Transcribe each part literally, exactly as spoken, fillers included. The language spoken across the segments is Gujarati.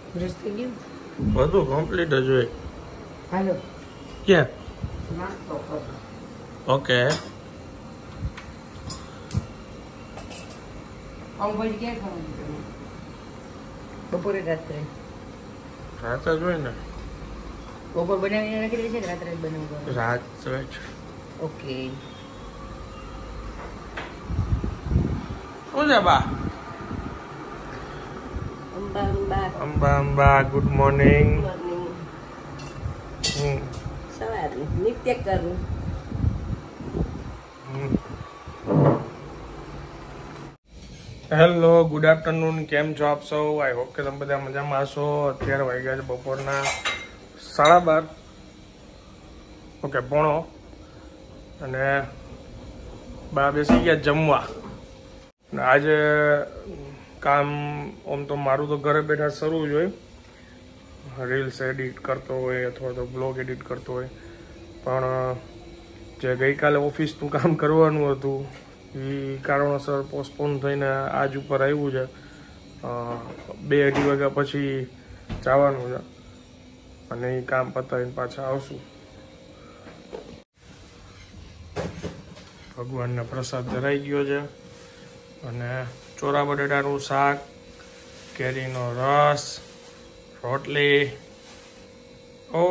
બ્રશ થઈ ગયું બધું કમ્પ્લીટ જ હોય. હાલો ક્યાં નાસ્તો કરો. ઓકે પાઉંભાજી ક્યાં ખાવાની તમે? બપોરે રાત્રે રાતે જ હોય ને. બપોર બનાવીને રાખી દે છે કે રાત્રે જ બનાવવું? રાત જ. ઓકે. શું છે બા? Amba Amba Amba Amba good morning. Morning હમ સવારે નિત્ય કરું. હેલો ગુડ આફ્ટરનૂન, કેમ છો આપ સૌ? આઈ હોપ કે તમે બધા મજામાં હશો. અત્યારે વાગ્યા છે બપોરના સાડા બાર. ઓકે પોણો. અને બા બેસી ગયા જમવા. આજે કામ આમ તો મારું તો ઘરે બેઠા શરૂ જ હોય, રીલ્સ એડિટ કરતો હોય અથવા તો બ્લોગ એડિટ કરતો હોય, પણ જે ગઈકાલે ઓફિસનું કામ કરવાનું હતું એ કારણોસર પોસ્ટપોન થઈને આજ ઉપર આવ્યું છે. બે અઢી વાગ્યા પછી જવાનું છે અને એ કામ પતાવીને પાછા આવશું. ભગવાનને પ્રસાદ ધરાઈ ગયો છે અને ચોરા બટેટાનું શાક, કેરીનો રસ, રોટલી. ઓ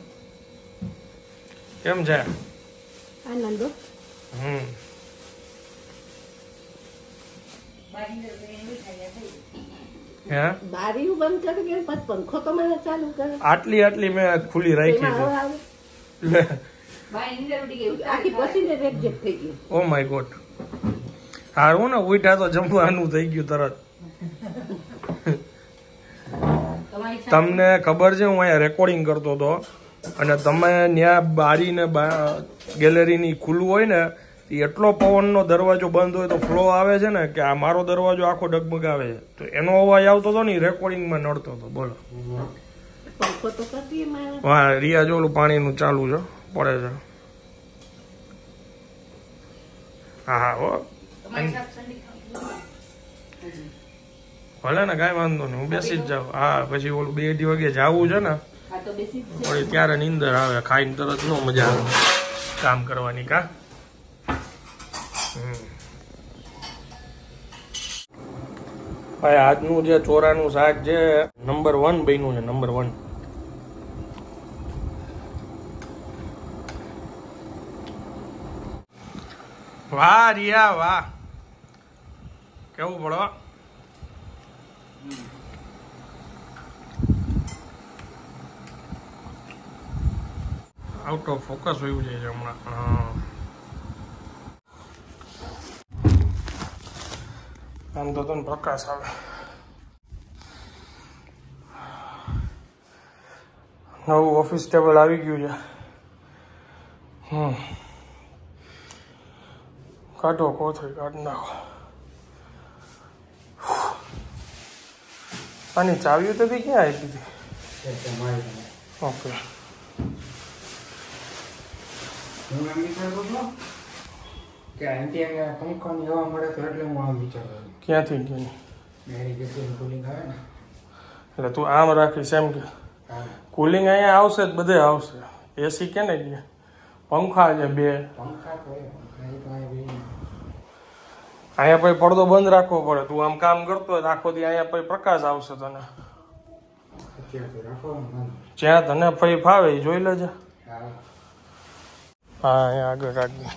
કેમ છે? આનંદો હમ હે બારી બંધ કરી કે પછી પંખો તો મને ચાલુ કરે. આટલી આટલી મેં ખુલ્લી રાખી છે. આખી પસીને રેકજેક થઈ ગયું. Oh my god. હારું ને ઉઠા તો જમવાનું થઈ ગયું તરત. તમને ખબર છે હું અહીંયા રેકોર્ડિંગ કરતો હતો અને તમે ત્યાં બારી ને ગેલેરીની ખુલ્લું હોય ને એટલો પવનનો દરવાજો બંધ હોય તો ફ્લો આવે છે ને કે આ મારો દરવાજો આખો ડગમગાવે છે, તો એનો અવાજ આવતો હતો ને રેકોર્ડિંગમાં નડતો હતો. બોલો. હા રિયા જો ઓલું પાણીનું ચાલુ છે, પડે છે. હા હા હો ભલે ને કઈ વાંધો નહીં, હું બેસી જ જાઉં. હા પછી ઓલું બે અઢી વાગે જવું છે ને પછી ત્યારે નીંદર આવે, ખાઈને તરત નો મજા આવે કામ કરવાની. કા ભાઈ આજનું જે ચોરાનું શાક છે નંબર વન બન્યું છે, નંબર વન. વાહ રિયા વાહ, કેવું પડો. આઉટ ઓફ ફોકસ હોયું છે હમણાં. હા આમ તો તને પ્રકાશ આવે. નવું ઓફિસ ટેબલ આવી ગયું છે. હમ કાઢો કોથળી કાઢી નાખો. આની ચાવીઓ તો બી ક્યાં આપી હતી? ઓકે કે અહીંથી પંખાની હવા મળે તો એટલે હું આમ વિચારતો. ક્યાંથી ગઈ? મેરી ગેસની કુલિંગ આવે ને એટલે તું આમ રાખીશ એમ કે કુલિંગ અહીંયા આવશે જ, બધે આવશે. એસી કે ને ગયા પંખા છે બે. પંખા તો અહીંયા પછી પડદો બંધ રાખવો પડે. તું આમ કામ કરતો હોય આખો દી અહીંયા પછી પ્રકાશ આવશે તને. જ્યાં તને પછી ફાવે એ જોઈ લેજે. હા અહીંયા આગળ રાખજે.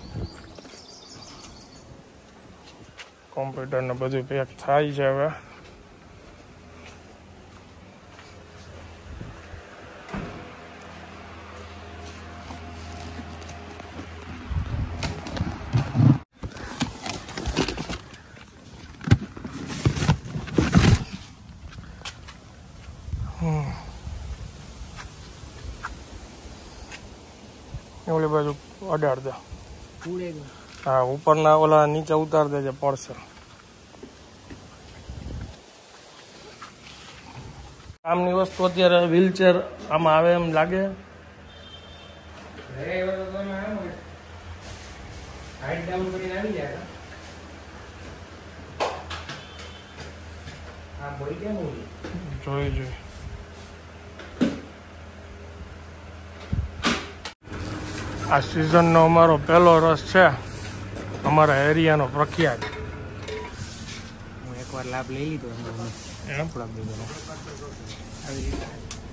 કોમ્પ્યુટર ને બધું પેક થાય છે હવે. ઓલી બાજુ અડાડ દે. હા ઉપરના ઓલા નીચે ઉતાર દેજે, પડશે. કામની વસ્તુ અત્યારે વ્હીલચેર આમાં આવે એમ લાગે. જોઈ જોઈ આ સિઝનનો અમારો પહેલો રસ છે, અમારા એરિયાનો પ્રખ્યાત. હું એકવાર લાભ લઈ લીધો એમ થોડાક દિવસનો. આવી રીતે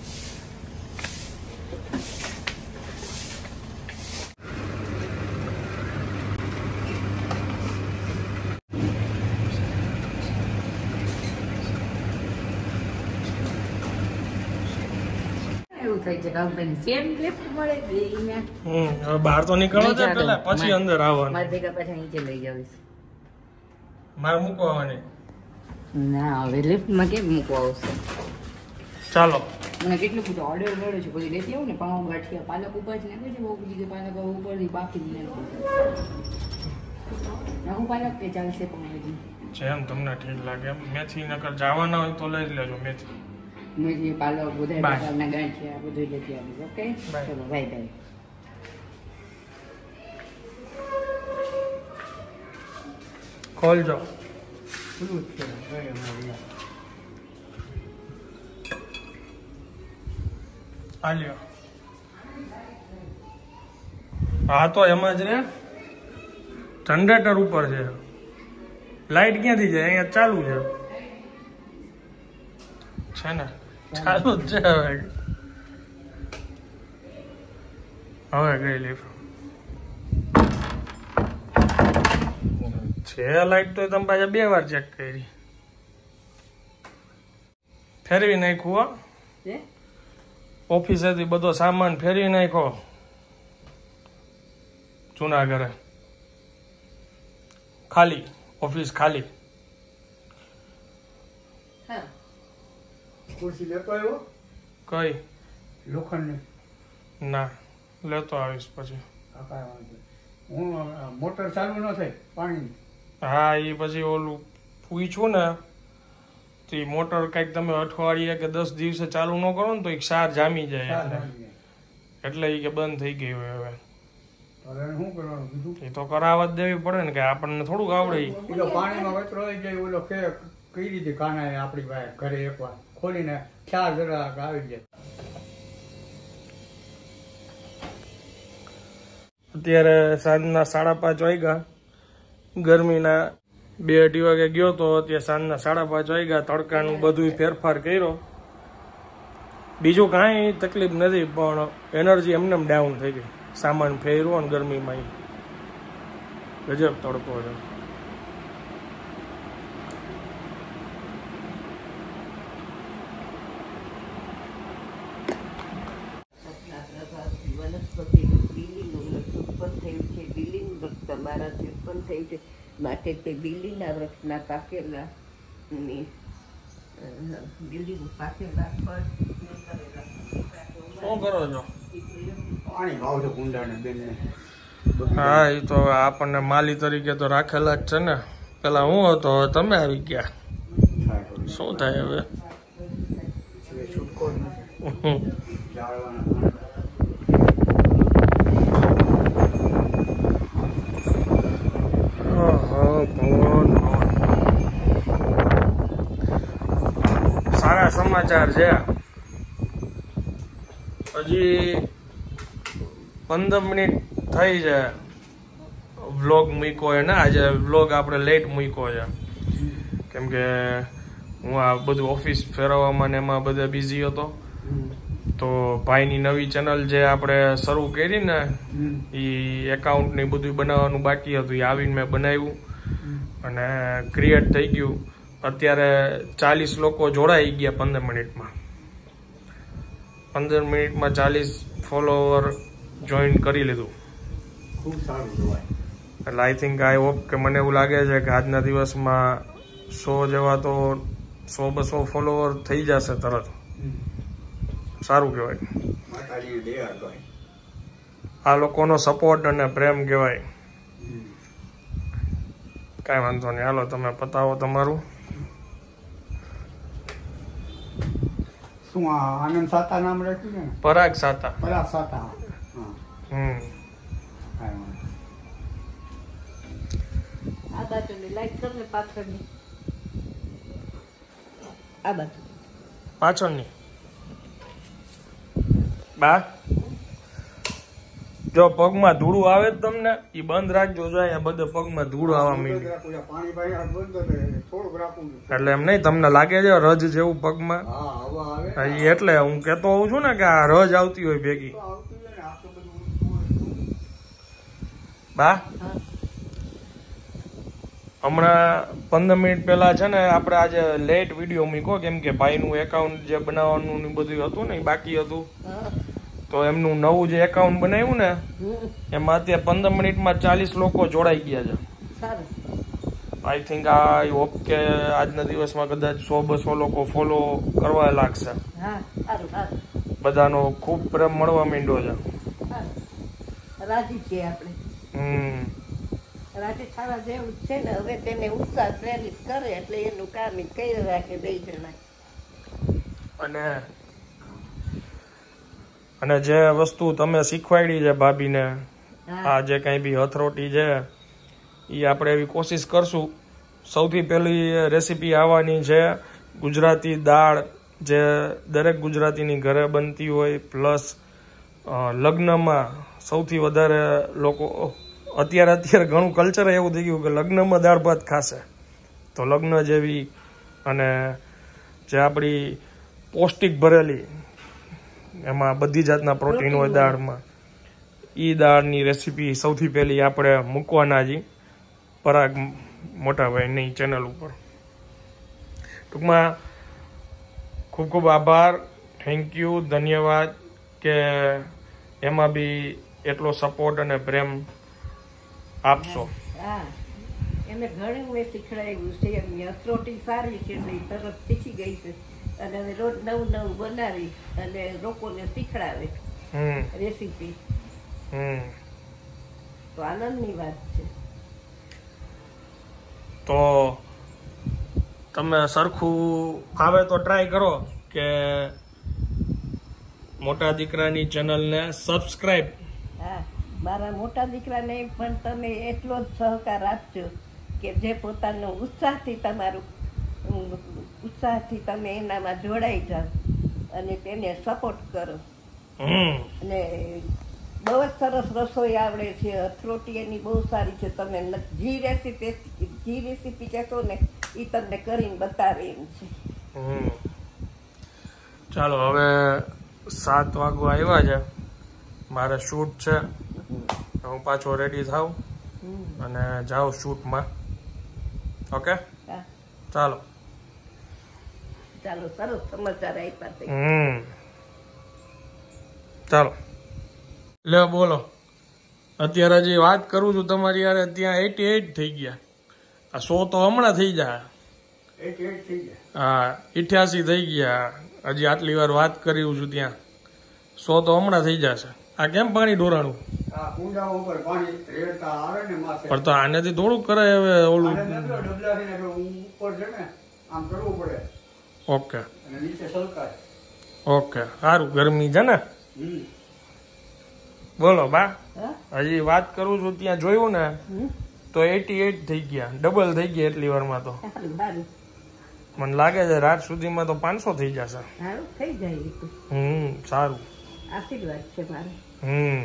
એવું થાય છે કંપની સેમ લિફ્ટ મળે છે ઈને. હમ હવે બહાર તો નીકળો છે પેલા, પછી અંદર આવવાનું. મારે ભેગા પાછા નીચે લઈ જાવીશ. મારે મૂકવા આવવાની. ના હવે લિફ્ટમાં કેમ મૂકવા આવશે? ચાલો મને કેટલું બધું ઓર્ડર મળ્યો છે, પછી લેતી આવું ને પાઉં ગાંઠિયા પાલક ઉપર જ નાખે છે, બહુ બીજી પાલક ઉપરથી બાફી નાખું નાખું પાલક કે ચાલશે પણ હજી જેમ તમને ઠીક લાગે એમ. મેથી નકર જવાના હોય તો લઈ જ લેજો મેથી. મેથી પાલક બધા Bye. પ્રકારના ગાંઠિયા બધું લેતી આવીશ. Okay Bye. ચલો બાય બાય. ખોલજો. ખુલ્લું જ છે ભાઈ અમારું. આ લ્યો. હા તો એમાં જ રે, જનરેટર ઉપર છે. લાઈટ ક્યાંથી જાય? અહીંયા ચાલુ છે છે ને, ચાલુ જ છે. હવે હવે ગઈ લીફ છે લાઈટ તો તમે પાછા બે વાર ચેક કરી, ફેરવી નાખ્યું. હો છે ઓફિસેથી બધો સામાન ફેરવી નાખ્યો જૂના ઘરે. ખાલી ઓફિસ ખાલી. હા ખુરશી લેતો આવ્યો કઈ લોખંડની. ના, લેતો આવીશ પછી. આ કાંઈ વાંધો નહીં. હું અ, મોટર ચાલુ ન થાય પાણીની. હા એ પછી ઓલું પૂછ્યું ને તો એ મોટર કંઈક તમે અઠવાડિયે કે દસ દિવસે ચાલુ ન કરો ને તો એક સાર જામી જાય, ચાર એટલે વાગી જાય. એટલે એ કે બંધ થઈ ગઈ હોય. હવે હવે શું કરવાનું કીધું? એ તો કરાવવા જ દેવી પડે ને, કે આપણને થોડુંક આવડે ઈ. પેલો પાણીમાં કચરો આવી જાય ઓલો કે કઈ રીતે કાનાએ આપણી પાસે ઘરે એકવાર ખોલીને ચાર જરા આવી જાય. અત્યારે સાંજના સાડા પાંચ વાગ્યા. ગરમીના બે અઢી વાગે ગયો તો અત્યારે સાંજના સાડા પાંચ વાગ્યા. તડકાનું બધું ફેરફાર કર્યો. બીજું કાંઈ તકલીફ નથી, પણ એનર્જી એમને એમ ડાઉન થઈ ગઈ. સામાન ફેરવો ને ગરમીમાં ઈ ગજબ તડકો છે. વનસ્પતિનું બિલિંગ ઉત્પન્ન થયું છે. બિલિંગ વૃક્ષ તમારાથી ઉત્પન્ન થયું છે, માટે તે બિલિંગના વૃક્ષના પાકેલા ની બિલિંગ પાકેલા પર શું કરો છો? પાણી ભાવ છે કુંડાને બેનને. હા એ તો હવે આપણને માલી તરીકે તો રાખેલા જ છે ને. પેલા હું હતો, હવે તમે આવી ગયા. શું થાય હવે? છૂટકો જ નથી. જાળવાના સારા સમાચાર છે. હજી પંદર મિનિટ થઈ છે વ્લોગ મૂક્યો છે ને. આજે વ્લોગ આપણે લેટ મૂક્યો છે, કેમ કે હું આ બધું ઓફિસ ફેરવવામાં ને એમાં બધા બિઝી હતો. તો ભાઈની નવી ચેનલ જે આપણે શરૂ કરી ને, એ એકાઉન્ટ ને બધું બનાવવાનું બાકી હતું. એ આવીને મેં બનાવ્યું અને ક્રિએટ થઈ ગયું. અત્યારે ચાલીસ લોકો જોડાઈ ગયા પંદર મિનિટમાં. પંદર મિનિટમાં ચાલીસ ફોલોવર જોઈન કરી લીધું. ખૂબ સારું કહેવાય. એટલે આઈ થિંક આઈ હોપ કે મને એવું લાગે છે કે આજના દિવસમાં સો જેવા તો સો બસો ફોલોવર થઈ જશે તરત. સારું કહેવાય. માતાજીની દયા કહેવાય. આ લોકોનો સપોર્ટ અને પ્રેમ કહેવાય. કાંઈ વાંધો નહીં, હાલો તમે પતાવો તમારું. શું આ આનંદ સાતા નામ રાખ્યું છે ને? પરાગ સાતા. પરાગ સાતા. હા હમ કાંઈ વાંધો. આ બાજુની લાઈટ તમને પાછળની આ બાજુ પાછળની બા જો પગમાં ધૂળું આવે જ તમને એ બંધ રાખજો. જો અહીંયા બધે પગમાં ધૂળ આવવા માંડી. પાણી પાણી બંધ થોડુંક રાખવું. એટલે એમ નહીં તમને લાગે છે રજ જેવું પગમાં? હા હવા આવે. એટલે હું કેતો હોઉં છું ને કે આ રજ આવતી હોય ભેગી. બા હમણાં પંદર મિનિટ પહેલા છે ને આપણે આજે લેટ વિડીયો મૂક્યો કેમ કે ભાઈનું એકાઉન્ટ જે બનાવવાનું ને બધું હતું ને એ બાકી હતું. તો એમનું નવું જે એકાઉન્ટ બનાવ્યું ને એમાં અત્યારે પંદર મિનિટમાં ચાલીસ લોકો જોડાઈ ગયા છે. આઈ થિંક આઈ હોપ કે આજના દિવસમાં કદાચ સો બસો લોકો ફોલો કરવા લાગશે. બધાનો ખૂબ પ્રેમ મળવા માંડ્યો છે. રાજી છીએ આપણે. હમ રાજી થવા જેવું છે ને. હવે તેને ઉત્સાહ પ્રેરિત કરે એટલે એનું કામ એ કરી રાખે બે જણા. અને અને જે વસ્તુ તમે શીખવાડી છે ભાભીને, આ જે કઈ બી હથરોટી છે એ આપણે એવી કોશિશ કરશું. સૌથી પહેલી રેસીપી આવવાની છે ગુજરાતી દાળ, જે દરેક ગુજરાતીની ઘરે બનતી હોય. પ્લસ લગ્નમાં સૌથી વધારે લોકો અત્યારે અત્યારે ઘણું કલ્ચર એવું થઈ ગયું કે લગ્નમાં દાળ ભાત ખાશે. તો લગ્ન જેવી અને જે આપણી પૌષ્ટિક ભરેલી, એમાં બધી જાતના પ્રોટીન હોય દાળમાં, એ દાળની રેસીપી સૌથી પહેલી આપણે મૂકવાના જી પરાગ મોટાભાઈની ચેનલ ઉપર. ટૂંકમાં ખૂબ ખૂબ આભાર, થેન્ક યુ, ધન્યવાદ કે એમાં બી એટલો સપોર્ટ અને પ્રેમ આપશો. હા એને ઘણું મેં શીખડાવ્યું છે. એમની હથરોટી સારી છે એટલે તરત શીખી ગઈ છે અને હવે રોજ નવું નવું બનાવી અને લોકોને શીખડાવે રેસીપી. હમ તો આનંદની વાત છે. તો તમે સરખું ફાવે તો ટ્રાય કરો કે મોટા દીકરાની ચેનલને સબસ્ક્રાઇબ. હા મારા મોટા દીકરાને પણ તમે એટલો જ સહકાર આપજો કે જે પોતાનો ઉત્સાહથી તમારું ઉત્સાહથી તમે એનામાં જોડાઈ જાઓ અને તેને સપોર્ટ કરો. અને બહુ જ સરસ રસોઈ આવડે છે. હથરોટી એની બહુ સારી છે. તમે જી રેસીપી જી રેસીપી કહેશો ને એ તમને કરીને બતાવે એમ છે. ચાલો હવે સાત વાગવા આવ્યા છે, મારે શૂટ છે. હું પાછો રેડી થાઉં અને જાઉં શૂટમાં. ઓકે ચાલો ચાલો સરસ સમાચાર આપ્યા. હમ ચાલો લે બોલો. અત્યારે જે વાત કરું છું તમારી યાર, ત્યાં એટી એટ થઈ ગયા. આ સો તો હમણાં થઈ જાય. હા ઇઠ્યાસી થઈ ગયા. હજી આટલી વાર વાત કરી છું ત્યાં સો તો હમણાં થઈ જશે. આ કેમ પાણી ઢોરાણું? પણ તો આનેથી થોડુંક કરાય હવે ઓલું. ઓકે ઓકે સારું. ગરમી છે ને? બોલો બા. હજી વાત કરું છું ત્યાં જોયું ને તો એટી એટ થઈ ગયા. ડબલ થઈ ગયા એટલી વારમાં. તો મને લાગે છે રાત સુધીમાં તો પાંચસો થઈ જશે. થઈ જાય. હમ સારું. આશીર્વાદ છે મારે. હમ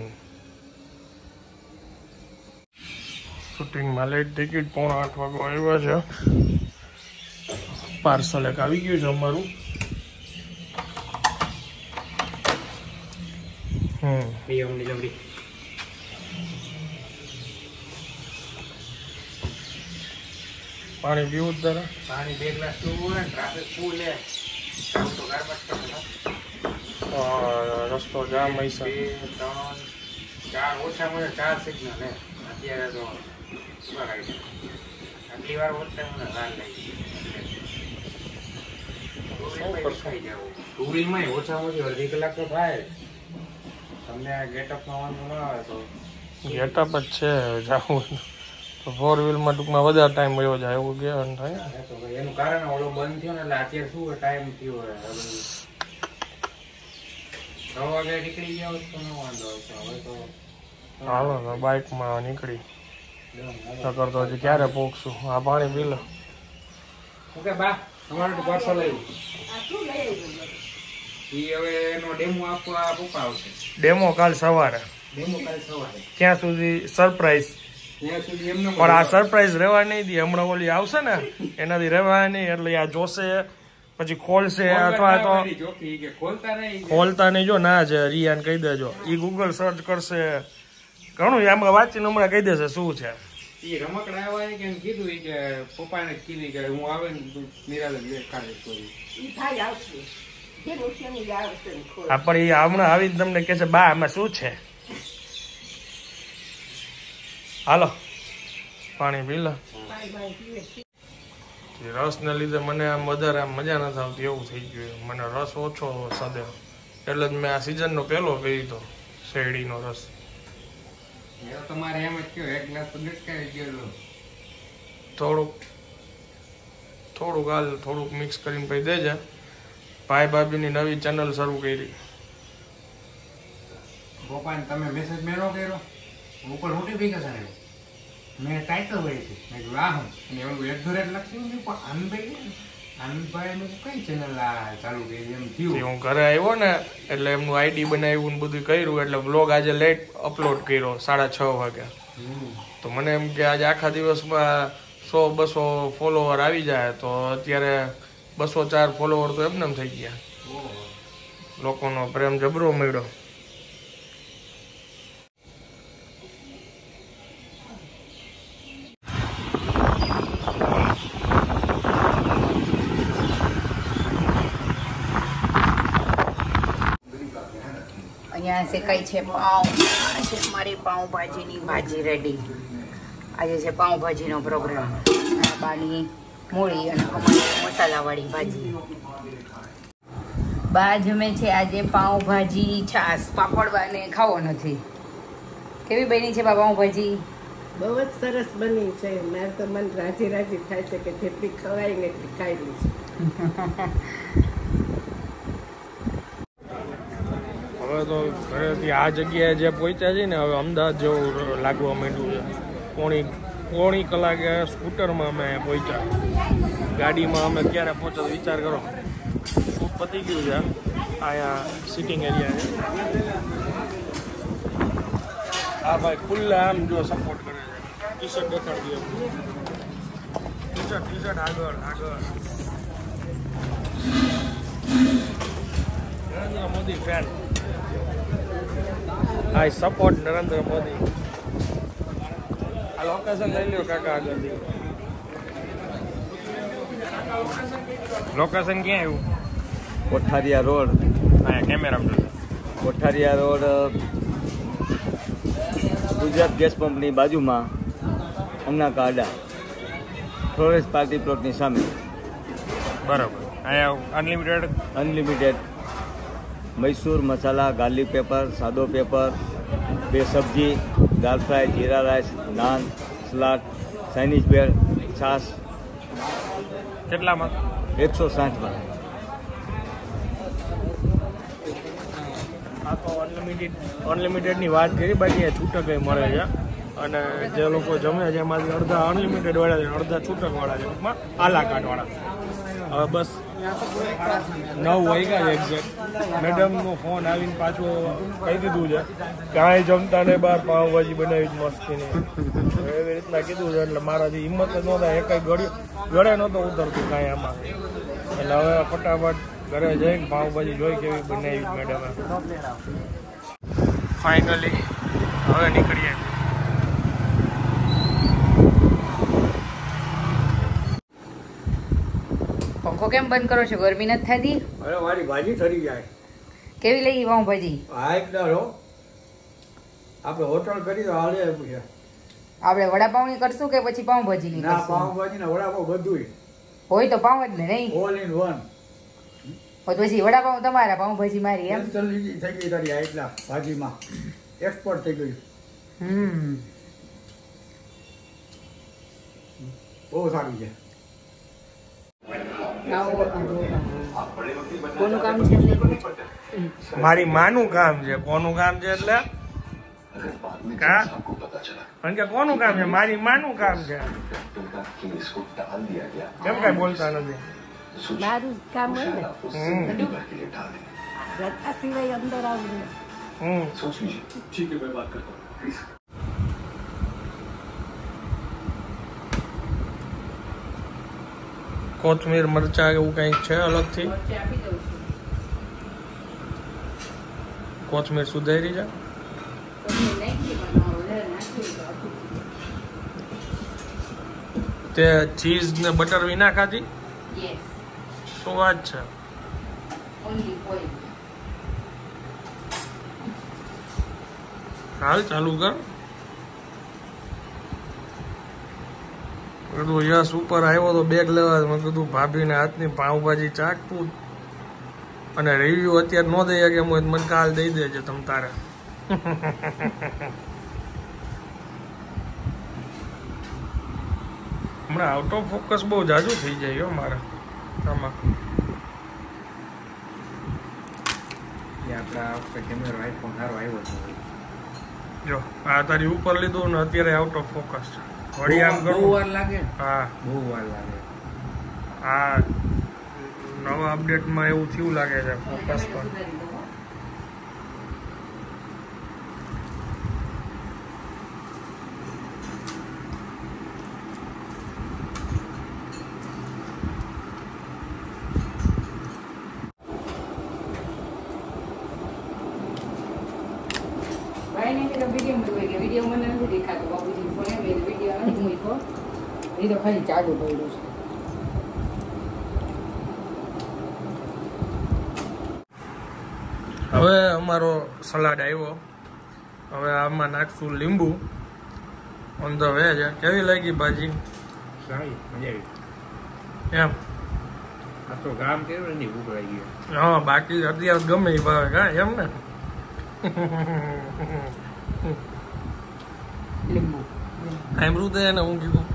શૂટિંગમાં લેટ ટિકિટ પોણા આઠ વાગે આવ્યા છે. પાર્સલ એક આવી ગયું છે અમારું. હમ પાણી પીવું જ તારે? પાણી બે ગ્લાસ પીવું ને. ટ્રાફિક ફૂલ હે. રસ્તો જામ હશે. બે ત્રણ ચાર ઓછામાં ચાર સિગ્નલ હે અત્યારે તો. આટલી વાર ઓછા મને વાર લાગી. ટુરીમાં ઓછામાં ઓછી અડધી કલાક તો થાય. તમને ગેટઅપમાં વાંધો ના આવે તો ગેટઅપ જ છે. જાવું તો ફોર વ્હીલમાં ટૂંકમાં વધારે ટાઈમ મળ્યો જાય એવું કહેવાનું થાય. એનું કારણ ઓલો બંધ થયો ને એટલે અત્યારે શું ટાઈમ થયો હોય. છ વાગે નીકળી ગયા તો ન વાંધો આવતો. હવે તો હાલો તો બાઇકમાં નીકળી નકર તો હજી ક્યારે પહોંચશું. આ પાણી પી લો. ઓકે બા તમારું પાર્સલ આવ્યું. એ હવે એનો ડેમો આપવા પપ્પા આવશે. ડેમો કાલ સવારે. ડેમો કાલ સવારે ત્યાં સુધી સરપ્રાઈઝ. ત્યાં સુધી એમને પણ આ સરપ્રાઈઝ રહેવા નહીં દે. હમણાં ઓલી આવશે ને એનાથી રહેવા નહીં, એટલે આ જોશે પછી ખોલશે અથવા તો ચોખી કે ખોલતા નહીં ખોલતા નહીં. જો ના છે રિયાને કહી દેજો, એ ગૂગલ સર્ચ કરશે ઘણું, આમાં વાંચીને હમણાં કહી દેશે શું છે. એ રમકડા આવ્યા કે એમ કીધું ઈ કે પપ્પાને કીધું કે હું આવે ને તું નિરાલે લે કાઢે ચોરી. ઈ ભાઈ આવશે જે રોશની આવશે ને ખોલ. હા પણ એ હમણાં આવીને તમને કહે છે બા આમાં શું છે. હાલો પાણી પી લો. ભાઈ ભાઈ પીવે. રસ ને લીધે મને આમ વધારે આમ મજા નથી આવતી એવું થઈ ગયું. મને રસ ઓછો સદે, એટલે જ મેં આ સિઝનનો પહેલો પી લીધો શેરડીનો રસ. તમારે એમ જ કયો એક ગ્લાસ તો ડટકાઈ ગયેલો. થોડુંક થોડુંક હાલ થોડુંક મિક્સ કરીને પછી દેજે. ભાઈ ભાભીની નવી ચેનલ શરૂ કરી. પપ્પાને તમે મેસેજ મેં ન કર્યો ઉપર નોટિફિકેશન આવ્યું, મેં ટાઇટલ હોય છે મેં કીધું આ હું અને એવું એક ધોરે લખ્યું નહીં પણ આનંદભાઈ આનંદભાઈ મેં કઈ ચેનલ આ ચાલુ કરી એમ થયું. હું ઘરે આવ્યો ને એટલે એમનું આઈડી બનાવ્યું ને બધું કર્યું, એટલે બ્લોગ આજે લેટ અપલોડ કર્યો સાડા છ વાગ્યા. તો મને એમ કે આજે આખા દિવસમાં સો બસો ફોલોવર આવી જાય, તો અત્યારે બસો ચાર ફોલોવર તો એમને થઈ ગયા. લોકોનો પ્રેમ જબરો મળ્યો. અહીંયા શેકાય છે પાઉં. આ છે મારી પાઉંભાજીની ભાજી રેડી. આજે છે પાઉંભાજીનો પ્રોગ્રામ. આ બાની મૂળી અને અમારી મસાલાવાળી ભાજી. બા જમે છે આજે પાઉંભાજી, છાશ, પાપડ બાને ખાવો નથી. કેવી બની છે બા પાઉંભાજી? બહુ જ સરસ બની છે. મારે તો મન રાજી રાજી થાય છે કે જેટલી ખવાય ને એટલી ખાઈ લઈશ. હવે તો ઘરેથી આ જગ્યાએ જે પહોંચ્યા છે ને, હવે અમદાવાદ જેવું લાગવા માંડ્યું છે. પોણી પોણી કલાકે સ્કૂટરમાં અમે પહોંચ્યા. ગાડીમાં અમે ક્યારે પહોંચ્યા વિચાર કરો. શૂટ પતી ગયું છે. અહીંયા સિટિંગ એરિયા છે. હા ભાઈ ખુલ્લા આમ જો સપોર્ટ કરે છે. ટી શર્ટ દેખાડી દે. ટી શર્ટ ટી શર્ટ આગળ આગળ. Narendra Modi fan. I support Narendra Modi. આ લોકેશન લઈ લ્યો કાકા આગળથી. લોકેશન ક્યાં આવ્યું? કોઠારિયા રોડ. હા camera Kothariya road Gujarat gas પંપની બાજુમાં અન્ના કાડા ફ્લોરેન્સ પાર્ટી પ્લોટની સામે. બરાબર. અહીંયા unlimited unlimited Mysore masala, garlic paper, સાદો પેપર, બે સબ્જી, દાલ ફ્રાય, જીરા rice, naan, salad, Chinese bhel, છાશ. કેટલામાં? એકસો સાઠમાં. આ તો અનલિમિટેડ અનલિમિટેડની વાત કરી, બાકી છૂટક મળે છે. અને જે લોકો જમે છે એમાંથી અડધા અનલિમિટેડ વાળા છે, અડધા છૂટક વાળા છે, ટૂંકમાં આલા કાર્ડ વાળા. હવે બસ નવ વાગ્યા છે એક્ઝેક્ટ. મેડમનો ફોન આવીને પાછો કહી દીધું છે કે કાંઈ જમતા ને બહાર પાવભાજી બનાવી જ મસ્તીની. એવી રીતના કીધું છે, એટલે મારાથી હિંમત જ નહોતા. એ કંઈ ગળે ગળે નહોતો ઉતરતું કાંઈ આમાં. એટલે હવે ફટાફટ ઘરે જઈને પાવભાજી જોઈ કેવી બનાવી મેડમે. ફાઇનલી હવે નીકળીએ. પંખો કેમ બંધ કરો છો? ગરમી નથી થતી? અરે મારી ભાજી ઠરી જાય. કેવી લઈ પાઉંભાજી? હા એકદમ હો. આપણે હોટલ કરી તો હાલે પૂછે. આપણે વડાપાઉંની કરશું કે પછી પાઉંભાજીની ના કરશું? પાઉંભાજી ને વડાપાઉં બધું હોય તો પાઉં જ ને નહીં? All in one. હોય તો પછી વડાપાઉં તમારા, પાઉંભાજી મારી એમ? જલ્દી થઈ ગઈ તારી આ એટલા ભાજીમાં એક્સપર્ટ થઈ ગયું. હમ બહુ સારું છે. કોનું કામ છે? મારી માનું કામ છે. કોનું કામ છે એટલે કા કારણ કે કોનું કામ છે? મારી માનું કામ છે. કેમ કઈ બોલતા નથી? મારું કામ હોય ને હમ રજા સિવાય અંદર આવું હમ सोच लीजिए ठीक है मैं बात करता हूँ प्लीज કોથમીર મરચા એવું કંઈક છે અલગથી વચ્ચે આપી દઉં છું. કોથમીર સુધારી છે પછી નાખી પણ વધારે નાખ્યું તો આપી તે ચીઝ ને બટર વિના ખાધી દીધું. યસ, શું વાત છે ઓનલી ઓઇલ. હાલ ચાલુ કર કીધું યસ ઉપર આવ્યો તો બેગ લેવા મેં કીધું ભાભીને હાથની પાઉંભાજી ચાખતું અને રિવ્યુ અત્યારે ન દઈ શકે એમ હોય તો મને કાલ દઈ દેજે તમ તારે હમણાં આઉટ ઓફ ફોકસ બહુ જાજુ થઈ જાય હો મારે આમાં એ આપણા આ વખતે કેમેરો આઈફોન સારો આવ્યો છે જો આ તારી ઉપર લીધું ને અત્યારે આઉટ ઓફ ફોકસ છે વળી આમ બહુ કરું વાર લાગે ને? હા બહુ વાર લાગે આ નવા અપડેટમાં એવું થયું લાગે છે ફોકસ પણ સુધારી દઉં હો. ભાઈને કીધું વિડીયો મૂક્યો કે વિડીયો મને નથી દેખાતો બાપુજી ફોન એમ એટલે વિડીયો નથી મૂક્યો. એ તો ખાલી ચાલુ પડ્યું છે. હવે અમારો સલાડ આવ્યો હવે આમાં નાખશું લીંબુ ઓન ધ વેજ કેવી લાગી ભાજી સારી મજા આવી એમ આ તો ગામ કેવું એની ભૂખ લાગી ગઈ હા બાકી અત્યારે ગમે એ ભાવે કા એમ ને લીંબુ સાંભળ્યું તો એને હું કીધું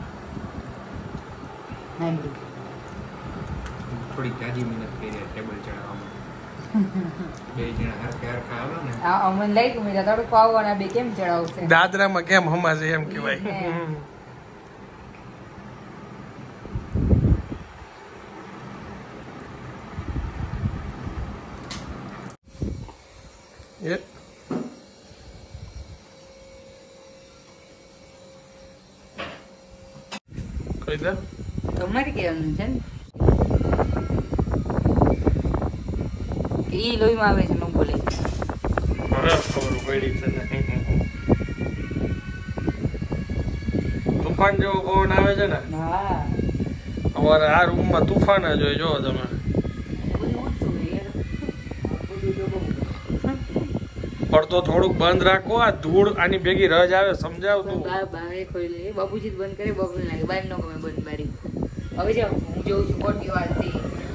નાંબરું. થોડી જાજી મહેનત કરી ટેબલ ચડાવવામાં બે જણા હરખે હરખા આવે ને આ મને લાગ્યું મેં તડકો આવવાના બે કેમ ચડાવશે દાદરામાં કેમ હમાશે એમ કહેવાય હમ. એ કહી દે તમારે કહેવાનું છે ને ઈ લોહીમાં આવે છે ન બોલે હવે ખબર પડી છે ને તુફાન જેવો પવન આવે છે ને હા અમારે આ રૂમમાં તુફાન જ હોય જો તમે પડતો થોડુંક બંધ રાખો આ ધૂળ આની ભેગી રજ આવે સમજાવ તું બારે ખોલી બાબુજી જ બંધ કરે બાબુ લાગે બાર નો ગમે બંધ બારી હવે જાઓ હું જોઉં છું મોટી વાત થી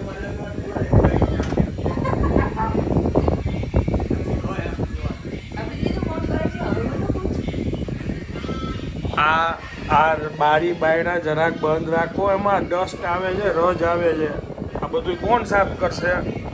આ આ બારી બાયણા જરાક બંધ રાખો એમાં ડસ્ટ આવે છે રજ આવે છે આ બધું કોણ સાફ કરશે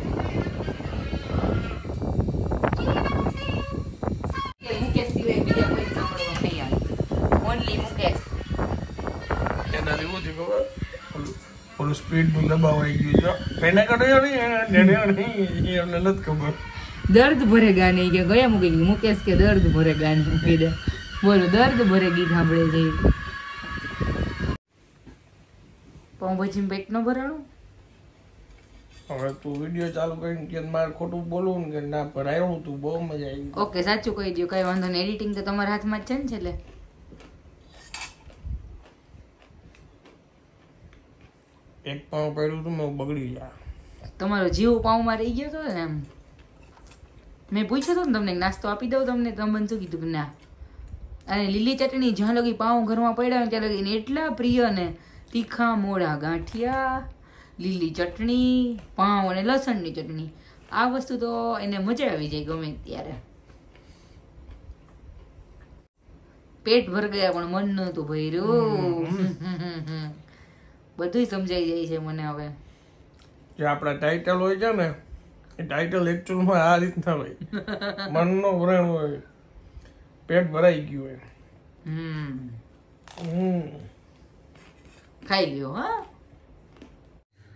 મુકેશ સિવાય બીજા કોઈ સાંભળવા નહીં આવે ઓનલી મુકેશ એના એવું થયું ખબર ઓલું- ઓલું સ્પીડનું દબાવાઈ ગયું છે એને કર્યો નહીં એને નહીં એમને નથી ખબર દર્દ ભરે ગાને કે ગયા મૂકી ગયું મુકેશ કે દર્દ ભરે ગાને મૂકી દે બોલો દર્દ ભરે ગીત સાંભળે છે પાઉંભાજી પેટ ન ભરાણું હવે તું વિડીયો ચાલુ કરીને કે મારે ખોટું બોલવું ને કે ના પર આવ્યું તું બહુ મજા આવી ઓકે સાચું કહી દો કઈ વાંધો નહીં એડિટિંગ તો તમારા હાથમાં જ છે ને છેલ્લે એક પાઉં પડ્યું હતું મેં બગડી ગયા તમારો જીવ પાઉંમાં રહી ગયો હતો ને એમ મેં પૂછ્યું હતું ને તમને નાસ્તો આપી દઉં તમને તમે શું કીધું કે ના અને લીલી ચટણી જ્યાં લગી પાઉં ઘરમાં પડ્યા હોય ત્યાં લગી એટલા પ્રિય ને તીખા મોળા ગાંઠિયા લીલી ચટણી પાઉં અને લસણની ચટણી આ વસ્તુ તો એને મજા આવી જાય ગમે ત્યારે પેટ ભર ગયા પણ મન નતું ભર્યું બધું સમજાઈ જાય છે મને હવે જે આપણા ટાઇટલ હોય છે ને એ ટાઇટલ એકચ્યુઅલમાં આ રીતના હોય મનનો વ્રણ હોય પેટ ભરાઈ ગયું હોય હમ હમ ખાઈ લ્યો હા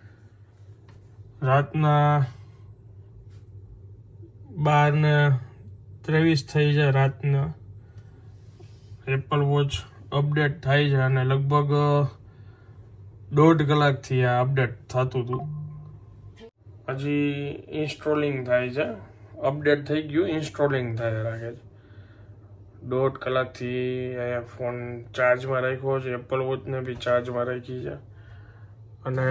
રાતના બાર ને ત્રેવીસ થઈ છે રાતના. એપલ વોચ અપડેટ થાય છે અને લગભગ દોઢ કલાકથી આ અપડેટ થતું હતું. હજી ઇન્સ્ટોલિંગ થાય છે. અપડેટ થઈ ગયું, ઇન્સ્ટોલિંગ થાય રાખે છે. દોઢ કલાકથી અહીંયા ફોન ચાર્જમાં રાખ્યો છે. એપલ વોચને બી ચાર્જમાં રાખી છે. અને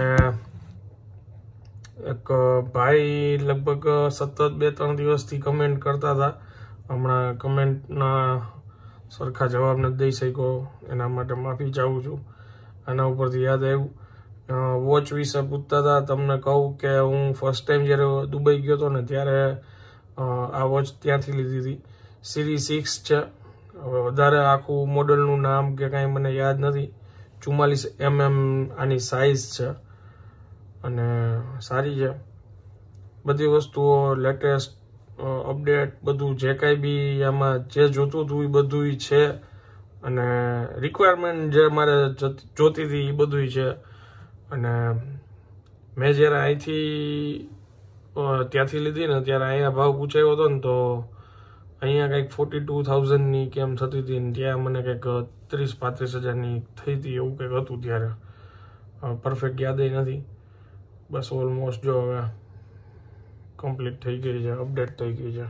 એક ભાઈ લગભગ સતત બે ત્રણ દિવસથી કમેન્ટ કરતા હતા. હમણાં કમેન્ટના સરખા જવાબ નથી દઈ શક્યો, એના માટે માફી ચાહું છું. આના ઉપરથી યાદ આવ્યું, વોચ વિશે પૂછતા હતા. તમને કહું કે હું ફર્સ્ટ ટાઈમ જ્યારે દુબઈ ગયો હતો ને ત્યારે આ વોચ ત્યાંથી લીધી હતી. સિરીઝ સિક્સ છે. હવે વધારે આખું મોડલનું નામ કે કાંઈ મને યાદ નથી. ચુમ્માલીસ એમ એમ આની સાઇઝ છે અને સારી છે. બધી વસ્તુઓ લેટેસ્ટ અપડેટ બધું જે કાંઈ બી આમાં જે જોતું હતું એ બધું છે. અને રિક્વાયરમેન્ટ જે મારે જોતી હતી એ બધું છે. અને મેં જ્યારે અહીંથી ત્યાંથી લીધી ને ત્યારે અહીંયા ભાવ પૂછાયો હતો ને તો અહીંયા કંઈક ફોર્ટી ટુ થાઉઝન્ડની કેમ થતી હતી ને ત્યાં મને કંઈક ત્રીસ પાંત્રીસ હજારની થઈ હતી એવું કંઈક હતું ત્યારે. પરફેક્ટ યાદ નથી. બસ ઓલમોસ્ટ જો હવે કમ્પ્લીટ થઈ ગઈ છે, અપડેટ થઈ ગઈ છે.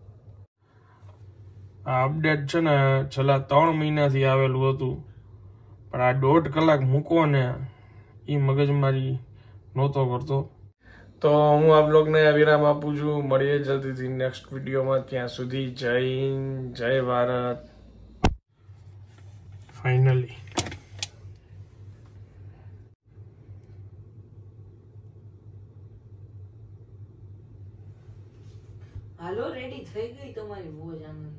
આ અપડેટ છે ને છેલ્લા ત્રણ મહિનાથી આવેલું હતું, પણ આ દોઢ કલાક મૂકો ને એ મગજમારી નહોતો કરતો. તો હું આ બ્લોગને વિરામ આપું છું. મળીએ જલ્દીથી નેક્સ્ટ વિડીયોમાં. ત્યાં સુધી જય હિન્દ, જય ભારત. ફાઇનલી હાલો, રેડી થઈ ગઈ તમારી વોચ. આનંદ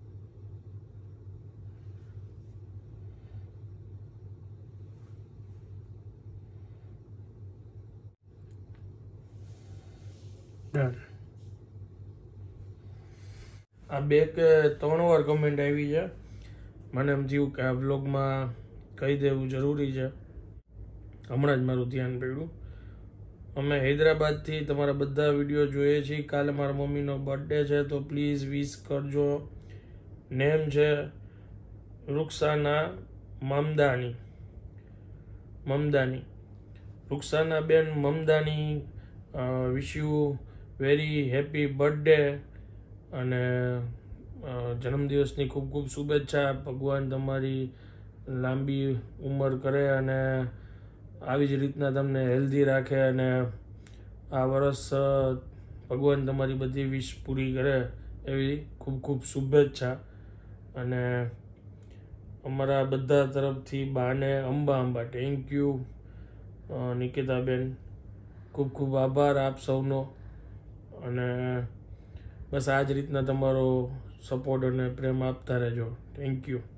આ બે કે ત્રણ વાર કમેન્ટ આવી છે. મને એમ થયું કે આ વ્લોગમાં કહી દેવું જરૂરી છે. હમણાં જ મારું ધ્યાન પડ્યું. અમે હૈદરાબાદથી તમારા બધા વિડીયો જોઈએ છીએ. કાલે મારા મમ્મીનો બર્થડે છે તો પ્લીઝ વિશ કરજો. નેમ છે રૂકસાના Mamdani. Mamdani Ruksana ben Mamdani, wish you very happy birthday અને જન્મદિવસની ખૂબ ખૂબ શુભેચ્છા. ભગવાન તમારી લાંબી ઉંમર કરે અને આવી જ રીતના તમને હેલ્ધી રાખે અને આ વર્ષ ભગવાન તમારી બધી વિશ પૂરી કરે એવી ખૂબ ખૂબ શુભેચ્છા. અને અમારા બધા તરફથી બાને અંબા અંબા થેન્ક યુ. નિકિતાબેન ખૂબ ખૂબ આભાર આપ સૌનો. અને બસ આ જ રીતના તમારો સપોર્ટ અને પ્રેમ આપતા રહેજો. Thank you.